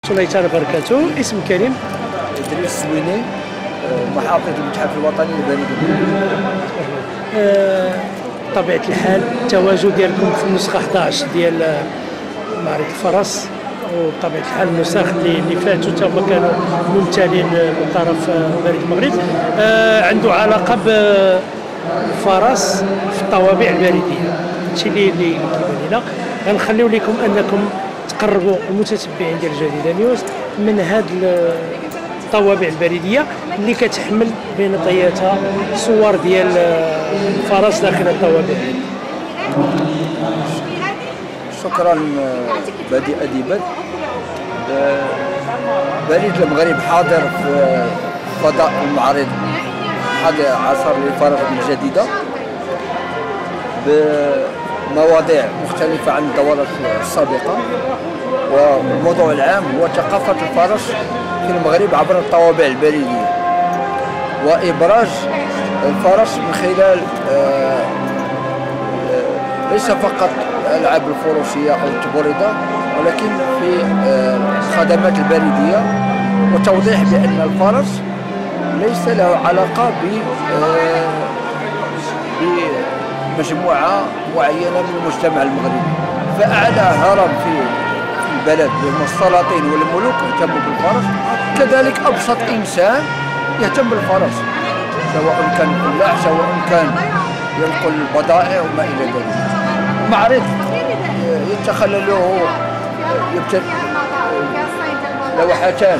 الله تعالى بركاته. اسم كريم؟ إدريس السويني، محافظ المتحف الوطني لبريد. بطبيعة الحال التواجد ديالكم في النسخة 11 ديال معرض الفرس، وبطبيعة الحال النسخ اللي فاتوا تما كانوا ممتلين من طرف بريد المغرب، عنده علاقة بالفرس في الطوابع البريدية. هادشي اللي كيبان لنا. غنخليو لكم انكم تقربوا المتتبعين ديال الجديدة نيوز من هاد الطوابع البريدية اللي كتحمل بين طياتها صور ديال الفرس داخل الطوابع. شكرا بادئ أديبا. بريد المغرب حاضر في فضاء المعرض 11 للفرس الجديدة بمواضيع مختلفة عن الدورات السابقة، والموضوع العام هو ثقافة الفرس في المغرب عبر الطوابع البريدية، وإبراز الفرس من خلال ليس فقط الألعاب الفروسية أو التبوردة، ولكن في الخدمات البريدية، وتوضيح بأن الفرس ليس له علاقة بمجموعة معينة من المجتمع المغربي. فأعلى هرم في البلد هم السلاطين والملوك يهتموا بالفرس، كذلك أبسط إنسان يهتم بالفرس، سواء كان فلاح سواء كان ينقل البضائع وما إلى ذلك. معرض يتخلله لوحتان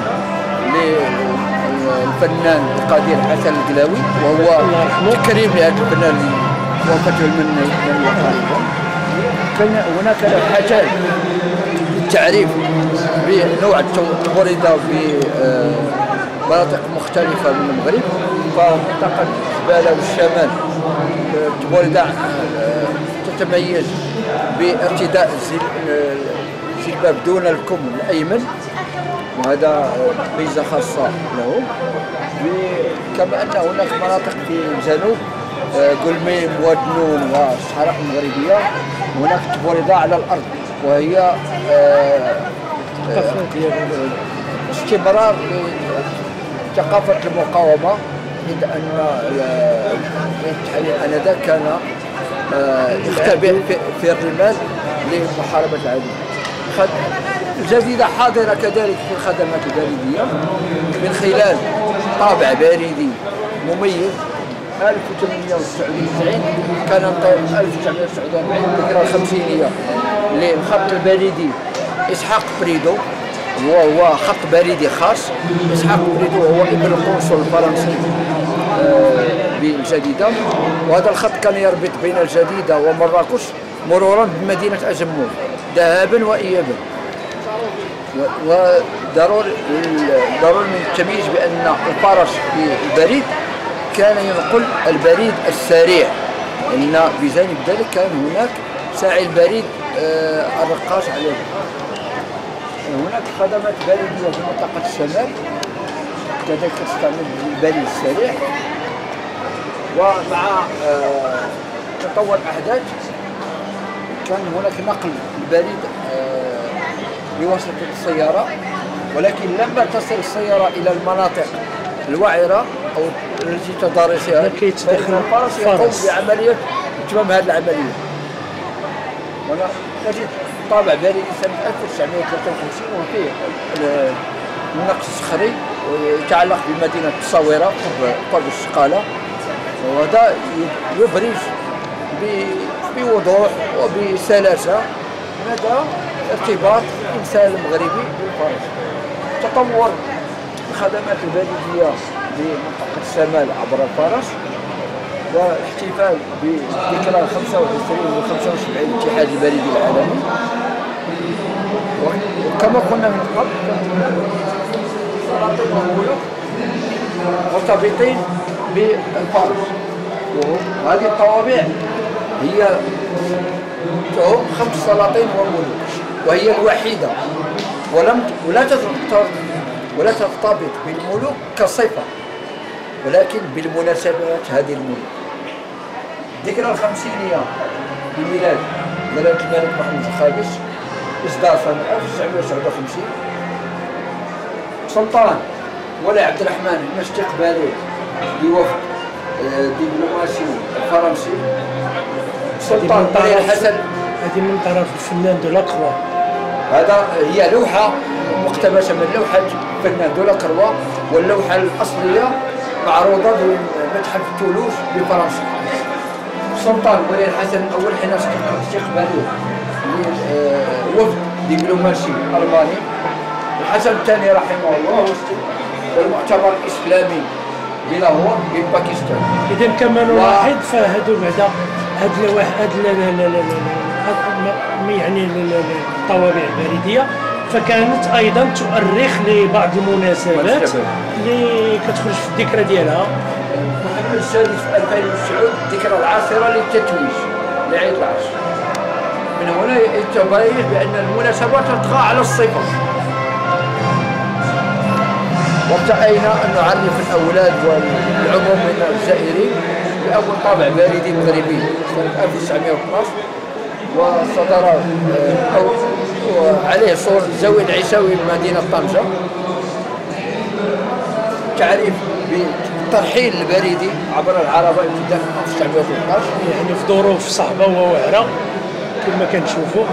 للفنان القدير حسن القلاوي، وهو تكريم لهذا الفنان اللي وفاته من قريبا. كان هناك لوحتان للتعريف بنوع التبوردة في مناطق مختلفة من المغرب، فمنطقة الجبالة والشمال التبوردة تتميز بارتداء الجلباب دون الكم الأيمن، وهذا ميزة خاصة له. كما أن هناك مناطق في الجنوب قلميم ودنون والصحراء المغربية هناك تبوردة على الأرض، وهي استمرار لثقافة المقاومة، إذ أن الاتحاد آنذاك كان يختبئ في الرمال لمحاربة العدو. الجديدة حاضرة كذلك في الخدمات البريدية من خلال طابع بريدي مميز 1899 كان 1949 الذكرى الخمسينية للخط البريدي إسحاق بريدو، وهو خط بريدي خاص. إسحاق بريدو هو ابن القنصل الفرنسي بالجديدة، وهذا الخط كان يربط بين الجديدة ومراكش مرورا بمدينة أجمون ذهابا وإيابا. وضروري التمييز بأن الفرس في البريد كان ينقل البريد السريع، إن بجانب ذلك كان هناك ساعي البريد الرقاص عليه. هناك خدمات بريدية في منطقة الشمال كذلك تستعمل البريد السريع، ومع تطور الأحداث كان هناك نقل البريد بواسطة السيارة، ولكن لما تصل السيارة إلى المناطق الوعرة أو التي تدارسها فإن الفرس يقوم بعملية إتمام هذه العملية. هنا نجد طابع بريدي سنة 1953 وفيه النقش الصخري ويتعلق بمدينة التصاويرة قرب الشقالة، وهذا يبرز بوضوح وبسلاسة مدى ارتباط الإنسان المغربي بالفرس. تطور الخدمات البريدية بمنطقة الشمال عبر الفرس، والاحتفال بذكرى 25 و 75 الاتحاد البريدي العالمي. وكما قلنا من قبل السلاطين والملوك مرتبطين بالفرس، وهذه الطوابع هي تعم 5 سلاطين وملوك، وهي الوحيدة ولا ترتبط بالملوك كصفة، ولكن بالمناسبات هذه الملوك. ذكرى الخمسينية لميلاد جلالة الملك محمود الخامس إصدار سنة 1959 سلطان ولا عبد الرحمن الاستقبالي لوفد دبلوماسي فرنسي. سلطان طريق الحسن هذه من طرف الفنان دولاكروا. هذا هي لوحة مقتبسة من لوحة الفنان دولاكروا، واللوحة الأصلية معروضة بمتحف تولوز بفرنسا. سلطان ولي الحسن الأول حين استقبالي لوفد دبلوماسي ألماني. الحسن الثاني رحمه الله والمؤتمر الإسلامي بلاهور بباكستان. إذا كما نلاحظ فهادو بعدا يعني الطوابع البريدية فكانت أيضا تؤرخ لبعض المناسبات اللي كتخرج في الذكرى ديالها. محمد السادس 2009 الذكرى العاشرة للتتويج لعيد العرش. من هنا يتبين بأن المناسبات تطغى على الصفة. وابتدأنا أن نعرف الأولاد والعموم من الجزائريين بأول طابع بريدي مغربي سنة 1912 وصدر عليه صور زاوية العيساوي بمدينة طنجة. تعريف بترحيل البريدي عبر العربة ابتداء من 1913 يعني في ظروف صعبة ووعرة كما كنشوفوا.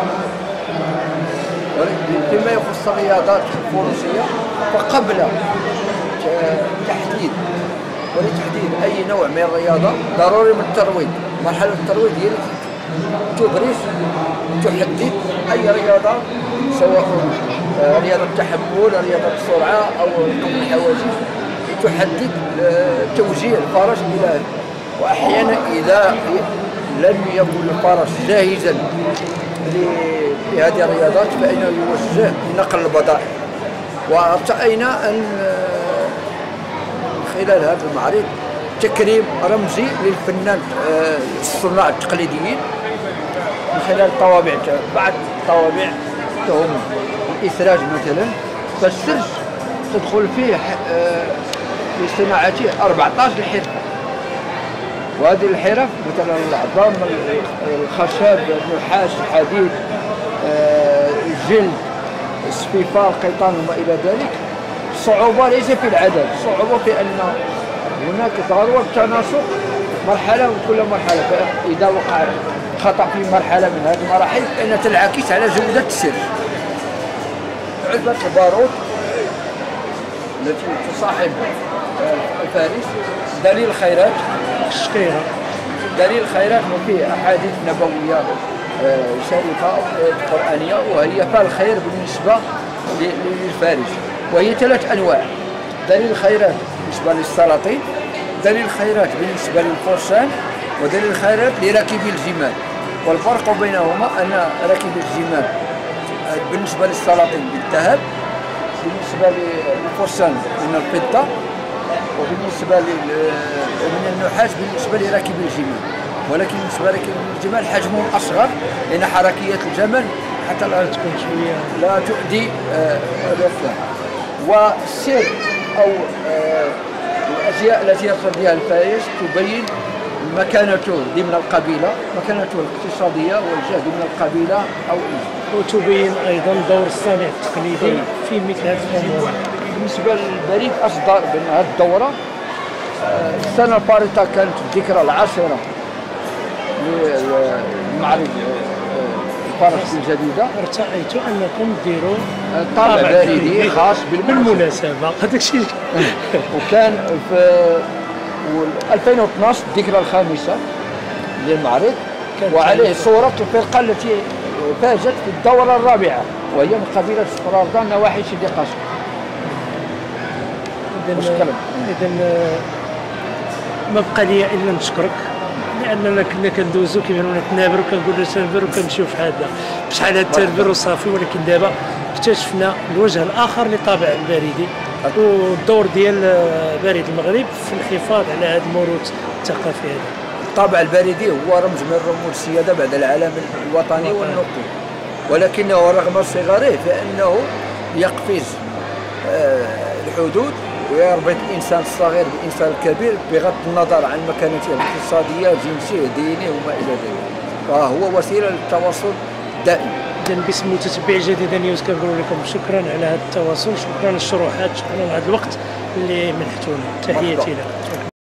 فيما يخص الرياضات الفروسية فقبل تحديد ولتحديد أي نوع من الرياضة ضروري من الترويج. مرحلة الترويج هي تدرس تحدد أي رياضة، سواء رياضة التحمل، رياضة السرعة أو الحواجز، تحدد توجيه الفرس إلى. وأحيانا إذا لم يكن الفرس جاهزا لهذه الرياضات فإنه يوجه لنقل البضائع. وارتأينا أن خلال هذا المعرض تكريم رمزي للفنان الصناع التقليديين من خلال الطوابع. بعض الطوابع تهم الإسراج مثلا، فالسرج تدخل فيه في صناعته 14 حرف. وهذه الحرف مثلا العظام، الخشب، النحاس، الحديد، الجلد، السفيفة، القيطان وما إلى ذلك. الصعوبة ليس في العدد، الصعوبة في أن هناك ضرورة تناسق مرحلة وكل مرحلة. فإذا وقع خطأ في مرحلة من هذه المراحل فإنها تنعكس على جودة السر. علبة البارود التي تصاحب الفارس، دليل الخيرات الشقيرة. دليل الخيرات وفيه أحاديث نبوية شريفة قرآنية، وهي فالخير بالنسبة للفارس. وهي 3 أنواع: دليل الخيرات بالنسبة للسلاطين، دليل الخيرات بالنسبة للفرسان، ودليل الخيرات لراكبي الجمال. والفرق بينهما أن راكبي الجمال بالنسبة للسلاطين بالذهب، بالنسبة للفرسان من الفضة، وبالنسبة من النحاس بالنسبة لراكبي الجمال. ولكن بالنسبة لراكبي الجمال حجمهم أصغر لأن حركية الجمل حتى لا تكون شوية لا تؤذي الركاب. والسير أو الأزياء التي يصل بها الفارس تبين مكانته ضمن القبيلة، مكانته الاقتصادية والجهد من القبيلة أو وتبين أيضا دور الصانع التقليدي في مثل هذه الأمور. بالنسبة للبريد أصدر بأن هذه الدورة السنة الفارطة كانت الذكرى العاشرة للمعرض الفرس الجديدة. ارتأيت أنكم ديروا طابع بريدي خاص بالمناسبة. هذاك الشيء وكان في 2012 الذكرى الخامسة للمعرض، وعليه صورة الفرقة التي فازت في الدورة الرابعة وهي من قبيلة سفراردان نواحي سيدي قاسم. إذا ما بقى لي إلا نشكرك، لأننا كنا كندوزو كيما نتنابرو كنقولو تنبر وكنشوف هذا بشحال هاد التنبر وصافي. ولكن دابا اكتشفنا الوجه الآخر لطابع البريدي والدور ديال بريد المغرب في الحفاظ على هذا الموروث الثقافي هذا. الطابع البريدي هو رمز من رموز السيادة بعد العلم الوطني والنقود، ولكنه رغم صغره فإنه يقفز الحدود ويربط الإنسان الصغير بالإنسان الكبير بغض النظر عن مكانته الاقتصادية، جنسيه، دينه وما إلى ذلك. فهو وسيلة للتواصل دائم. إذا باسم متتبعي جديدة نيوز كنقول لكم شكرا على هذا التواصل، شكرا على الشروحات، شكرا على هذا الوقت اللي منحتونا. تحياتي لكم.